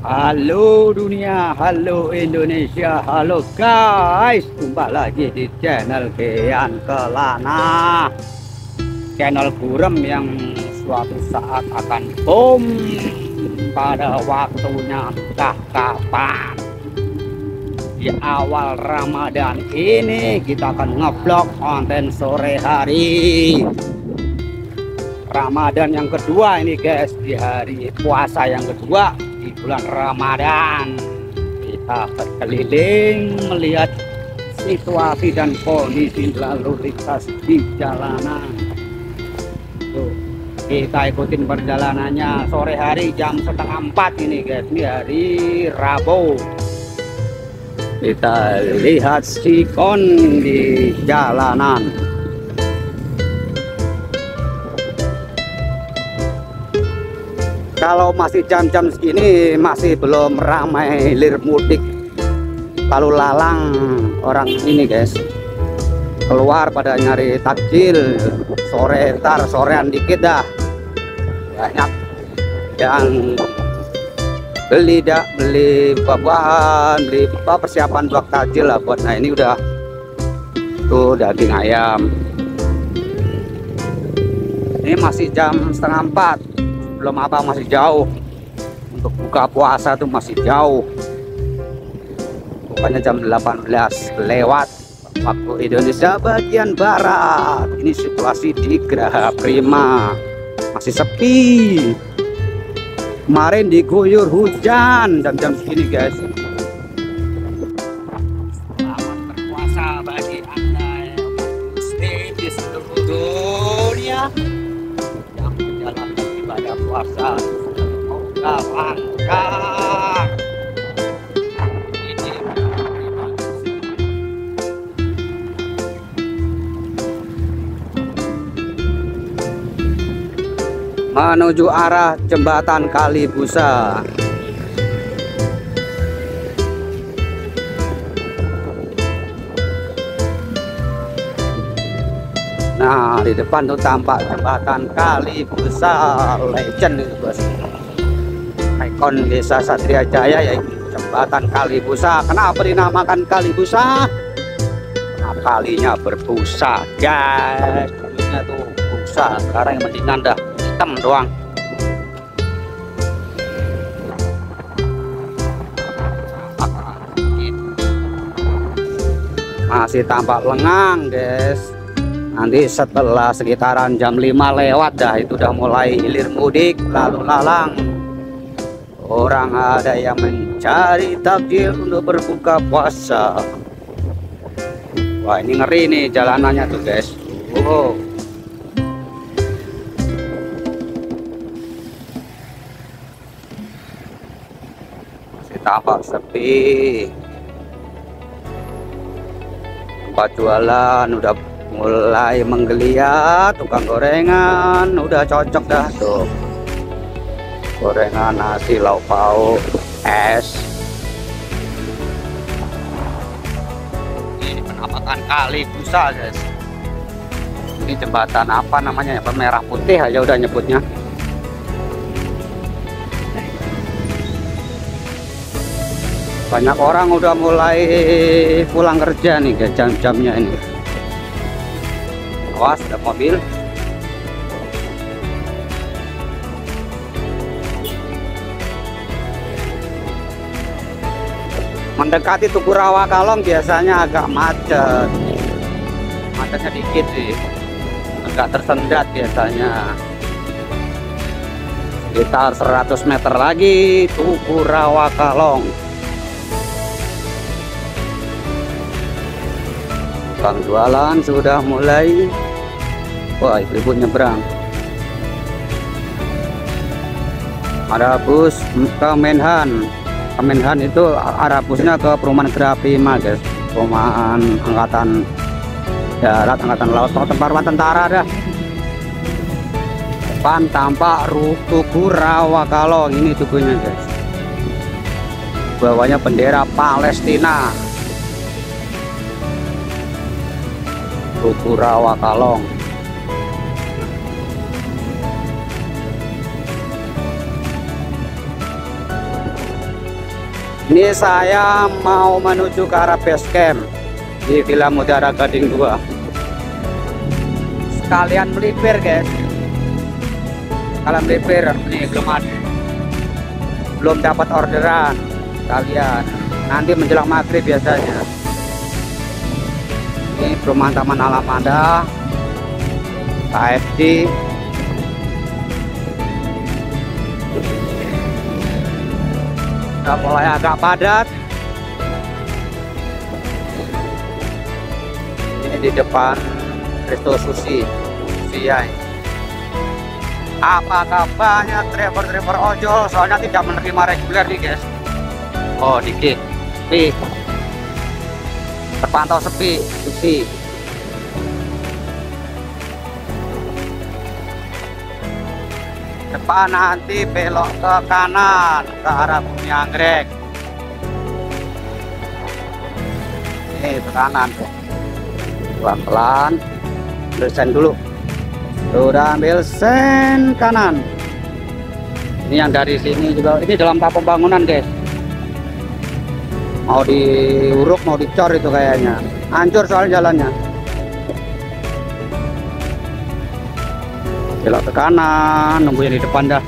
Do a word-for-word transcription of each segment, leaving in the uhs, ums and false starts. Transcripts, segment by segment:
Halo dunia, halo Indonesia, halo guys. Jumpa lagi di channel Kian Kelana, channel gurem yang suatu saat akan boom pada waktunya entah kapan. Di awal Ramadan ini kita akan ngeblok konten sore hari Ramadan yang kedua ini guys, di hari puasa yang kedua di bulan Ramadan. Kita berkeliling melihat situasi dan kondisi lalu lintas di jalanan. Tuh, kita ikutin perjalanannya sore hari jam setengah empat ini guys, ini hari Rabu. Kita lihat sikon di jalanan. Kalau masih jam-jam segini masih belum ramai hilir mudik lalu lalang orang ini guys, keluar pada nyari takjil sore, ntar sorean dikit dah banyak yang beli dak beli buah-buahan, beli apa persiapan buat takjil lah buat. Nah ini udah tuh daging ayam, ini masih jam setengah empat, belum apa, masih jauh untuk buka puasa tuh, masih jauh. Pokoknya jam delapan belas lewat waktu Indonesia bagian barat. Ini situasi di Geraha Prima masih sepi. Kemarin diguyur hujan jam-jam segini guys. Selamat berpuasa bagi anda yang muslim di seluruh dunia yang menjalankan ibadah puasa. Semoga lancar. Menuju arah jembatan Kalibusa. Nah di depan tuh tampak jembatan Kalibusa, legend itu bos, ikon desa Satria Jaya yaitu jembatan Kalibusa. Kenapa dinamakan Kalibusa? Nah, kalinya berbusa guys, dulunya tuh busa, sekarang yang mendingan dah hitam doang. Masih tampak lengang guys. Nanti setelah sekitaran jam lima lewat dah itu udah mulai hilir mudik lalu lalang. Orang ada yang mencari takjil untuk berbuka puasa. Wah ini ngeri nih jalanannya tuh guys. Wow. Tampak sepi, tempat jualan udah mulai menggeliat, tukang gorengan udah cocok dah tuh, gorengan, nasi, lauk pauk, es. Ini penampakan Kalibusa guys. Ini jembatan apa namanya ya, merah putih aja udah nyebutnya. Banyak orang udah mulai pulang kerja nih guys, jam-jamnya ini. Awas ada mobil. Mendekati Tugu Rawa Kalong biasanya agak macet. Macetnya dikit sih, agak tersendat biasanya. Sekitar seratus meter lagi Tugu Rawa Kalong. Tukang jualan sudah mulai. Wah ibu-ibu nyebrang. Ada bus ke Menhan. Ke Menhan itu arah busnya ke perumahan Geraha Prima guys, perumahan angkatan darat, angkatan laut, tempat tentara dah. Depan tampak Tugu Rawa Kalong, ini tugunya guys. Bawahnya bendera Palestina. Tugu Rawa Kalong. Ini saya mau menuju ke arah base camp di Villa Mutiara Gading dua. Sekalian melipir guys. Sekalian melipir. Nih belum ada. Belum dapat orderan. Kalian nanti menjelang maghrib biasanya. Ini perumahan Taman Alamanda, K F C. Udah mulai agak padat. Ini di depan Resto Sushi Via. Apakah banyak driver-driver ojol? Soalnya tidak menerima reguler nih guys. Oh dikit, sepi, terpantau sepi, sepi. Depan nanti belok ke kanan ke arah Bumi Anggrek. Ini ke kanan, pelan-pelan. Ambil sen dulu. Sudah ambil sen kanan. Ini yang dari sini juga. Ini dalam tahap pembangunan guys. Mau diuruk, mau dicor itu kayaknya. Hancur soalnya jalannya. Belok ke kanan, nunggu yang di depan dah.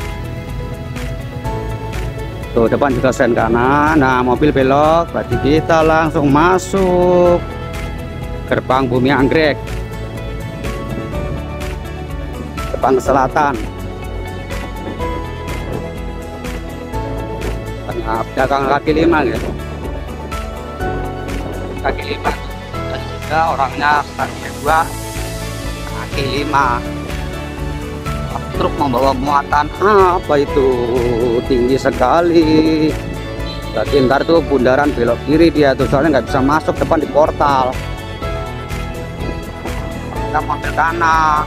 Tuh depan juga sen kanan. Nah mobil belok, berarti kita langsung masuk gerbang Bumi Anggrek. Gerbang selatan. Banyak pedagang kaki lima ya. Kaki lima dan juga orangnya kaki dua, kaki lima. Truk membawa muatan apa itu tinggi sekali. Berarti ntar tuh bundaran belok kiri dia tuh, soalnya nggak bisa masuk depan di portal. Kita ambil kanan.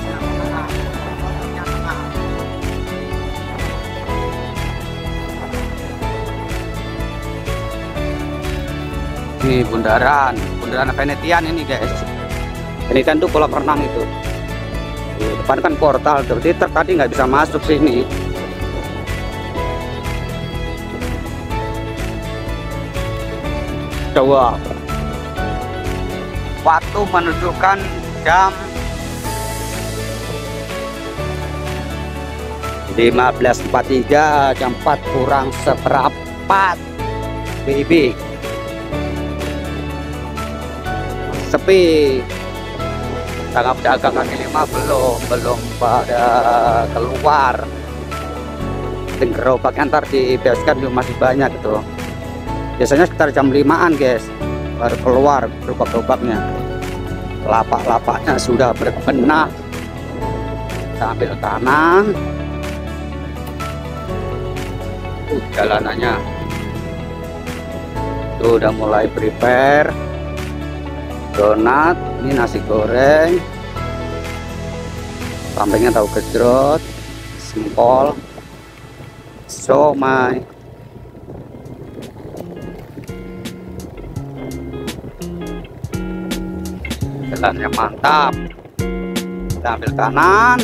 Ini bundaran, bundaran Venetian ini guys. Venetian tuh kolam renang itu. Depan kan portal, berarti truk tadi nggak bisa masuk sini. Coba waktu menunjukkan jam lima belas empat puluh tiga, jam empat kurang seperempat. Baby sepi. Dagang-dagang kaki lima belum belum pada keluar. Dan gerobaknya ntar di base camp juga masih banyak gitu. Biasanya sekitar jam limaan guys baru keluar gerobak-gerobaknya. Lapak-lapaknya sudah berbenah. Kita ambil kanan. Uh, jalanannya tuh udah mulai prepare. Donat, ini nasi goreng, sampingnya tahu gejrot, sempol, somai. Jalannya mantap. Kita ambil kanan,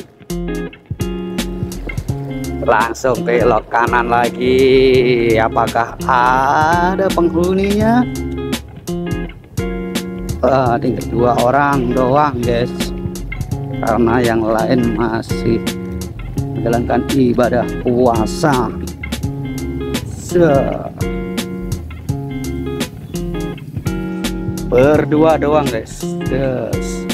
langsung belok kanan lagi. Apakah ada penghuninya? Uh, tinggal dua orang doang guys, karena yang lain masih menjalankan ibadah puasa. So, berdua doang guys. Yes.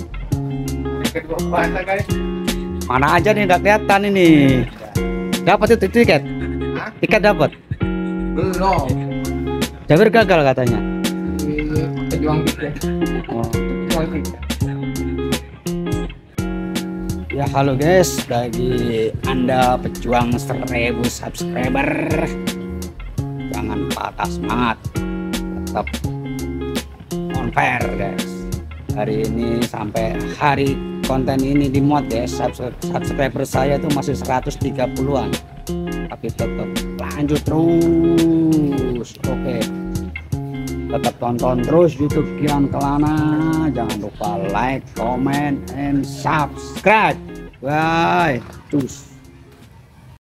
Mana aja nih nggak kelihatan ini. Dapat itu tiket? Tiket dapat? Belum. Jabir gagal katanya. Pejuang tiket. Oh. Pejuang tiket. Ya halo guys, bagi anda pejuang seribu subscriber, jangan patah semangat, tetap on fire guys. Hari ini sampai hari konten ini dimuat guys, subscriber saya tuh masih seratus tiga puluhan, tapi tetap lanjut terus. Oke, tetap tonton terus YouTube Kiran Kelana. Jangan lupa like, comment, and subscribe. Bye. Terus.